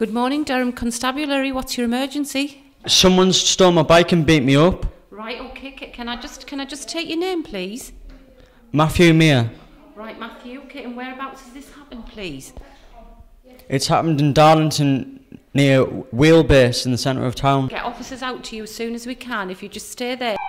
Good morning, Durham Constabulary. What's your emergency? Someone's stole my bike and beat me up. Right, okay. Can I just take your name, please? Matthew Meir. Right, Matthew. Okay, and whereabouts has this happened, please? It's happened in Darlington, near Wheelbase in the centre of town. Get officers out to you as soon as we can. If you just stay there.